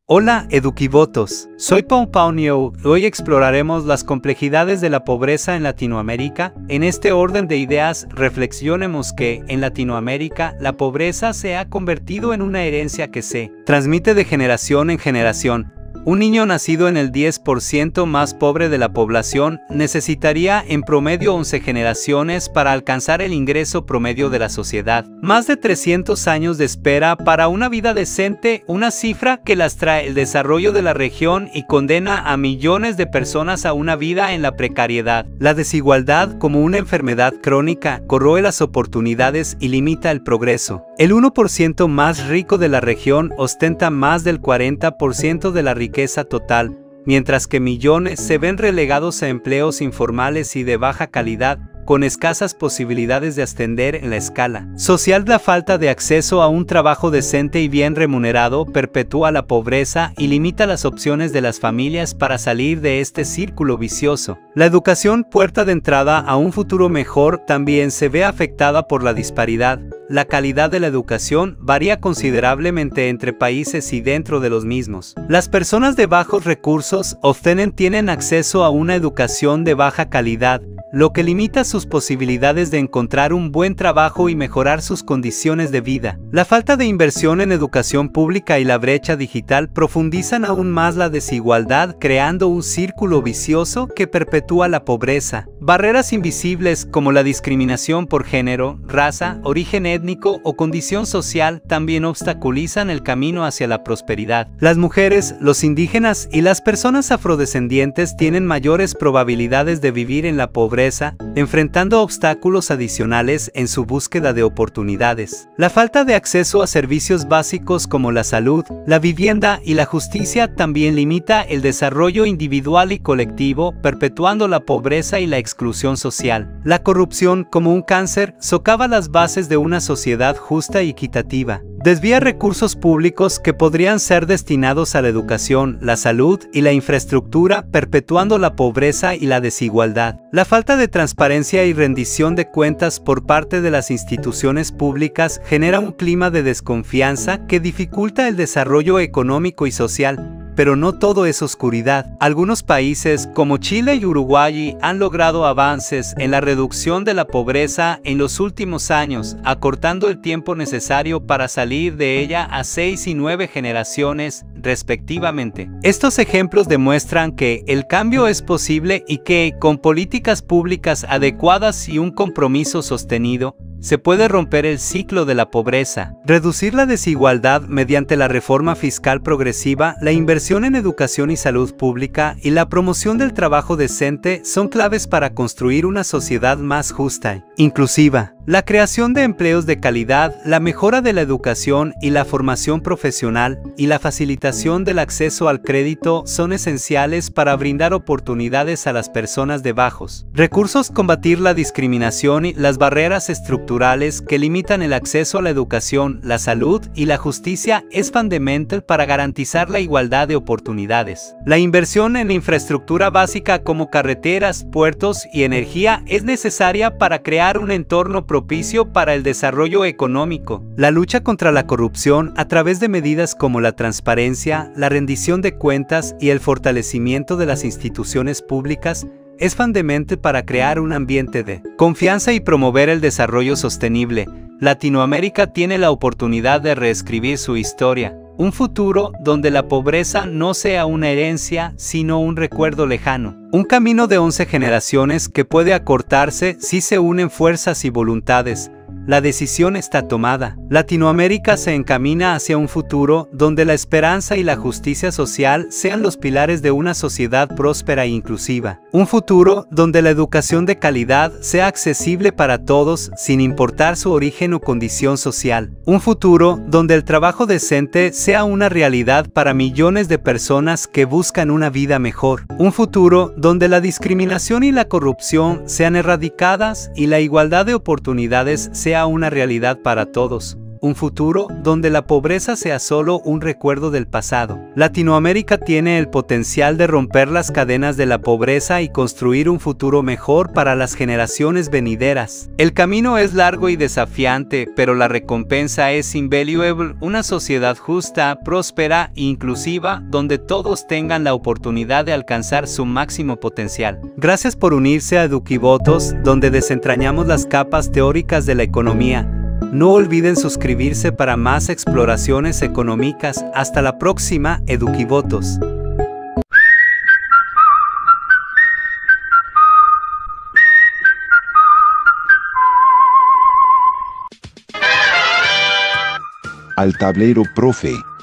Hola, Eduquivotos. Soy Pau Paunio. Hoy exploraremos las complejidades de la pobreza en Latinoamérica. En este orden de ideas, reflexionemos que, en Latinoamérica, la pobreza se ha convertido en una herencia que se transmite de generación en generación. Un niño nacido en el 10% más pobre de la población necesitaría en promedio 11 generaciones para alcanzar el ingreso promedio de la sociedad. Más de 300 años de espera para una vida decente, una cifra que lastra el desarrollo de la región y condena a millones de personas a una vida en la precariedad. La desigualdad, como una enfermedad crónica, corroe las oportunidades y limita el progreso. El 1% más rico de la región ostenta más del 40% de la riqueza total, mientras que millones se ven relegados a empleos informales y de baja calidad, con escasas posibilidades de ascender en la escala social. La falta de acceso a un trabajo decente y bien remunerado perpetúa la pobreza y limita las opciones de las familias para salir de este círculo vicioso. La educación, puerta de entrada a un futuro mejor, también se ve afectada por la disparidad. La calidad de la educación varía considerablemente entre países y dentro de los mismos. Las personas de bajos recursos tienen acceso a una educación de baja calidad, lo que limita sus posibilidades de encontrar un buen trabajo y mejorar sus condiciones de vida. La falta de inversión en educación pública y la brecha digital profundizan aún más la desigualdad, creando un círculo vicioso que perpetúa la pobreza. Barreras invisibles como la discriminación por género, raza, origen étnico o condición social también obstaculizan el camino hacia la prosperidad. Las mujeres, los indígenas y las personas afrodescendientes tienen mayores probabilidades de vivir en la pobreza, enfrentando obstáculos adicionales en su búsqueda de oportunidades. La falta de acceso a servicios básicos como la salud, la vivienda y la justicia también limita el desarrollo individual y colectivo, perpetuando la pobreza y la exclusión social. La corrupción, como un cáncer, socava las bases de una sociedad justa y equitativa. Desvía recursos públicos que podrían ser destinados a la educación, la salud y la infraestructura, perpetuando la pobreza y la desigualdad. La falta de transparencia y rendición de cuentas por parte de las instituciones públicas genera un clima de desconfianza que dificulta el desarrollo económico y social. Pero no todo es oscuridad. Algunos países, como Chile y Uruguay, han logrado avances en la reducción de la pobreza en los últimos años, acortando el tiempo necesario para salir de ella a 6 y 9 generaciones, respectivamente. Estos ejemplos demuestran que el cambio es posible y que, con políticas públicas adecuadas y un compromiso sostenido, se puede romper el ciclo de la pobreza. Reducir la desigualdad mediante la reforma fiscal progresiva, la inversión en educación y salud pública y la promoción del trabajo decente son claves para construir una sociedad más justa, inclusiva. La creación de empleos de calidad, la mejora de la educación y la formación profesional y la facilitación del acceso al crédito son esenciales para brindar oportunidades a las personas de bajos recursos, combatir la discriminación y las barreras estructurales que limitan el acceso a la educación, la salud y la justicia es fundamental para garantizar la igualdad de oportunidades. La inversión en la infraestructura básica como carreteras, puertos y energía es necesaria para crear un entorno propicio para el desarrollo económico. La lucha contra la corrupción a través de medidas como la transparencia, la rendición de cuentas y el fortalecimiento de las instituciones públicas es fundamental para crear un ambiente de confianza y promover el desarrollo sostenible. Latinoamérica tiene la oportunidad de reescribir su historia. Un futuro donde la pobreza no sea una herencia, sino un recuerdo lejano. Un camino de 11 generaciones que puede acortarse si se unen fuerzas y voluntades. La decisión está tomada. Latinoamérica se encamina hacia un futuro donde la esperanza y la justicia social sean los pilares de una sociedad próspera e inclusiva. Un futuro donde la educación de calidad sea accesible para todos sin importar su origen o condición social. Un futuro donde el trabajo decente sea una realidad para millones de personas que buscan una vida mejor. Un futuro donde la discriminación y la corrupción sean erradicadas y la igualdad de oportunidades sea una realidad para todos. un futuro donde la pobreza sea solo un recuerdo del pasado. Latinoamérica tiene el potencial de romper las cadenas de la pobreza y construir un futuro mejor para las generaciones venideras. El camino es largo y desafiante, pero la recompensa es invaluable, una sociedad justa, próspera e inclusiva, donde todos tengan la oportunidad de alcanzar su máximo potencial. Gracias por unirse a Eduquivotos, donde desentrañamos las capas teóricas de la economía. No olviden suscribirse para más exploraciones económicas. Hasta la próxima, Eduquivotos. Al tablero, profe.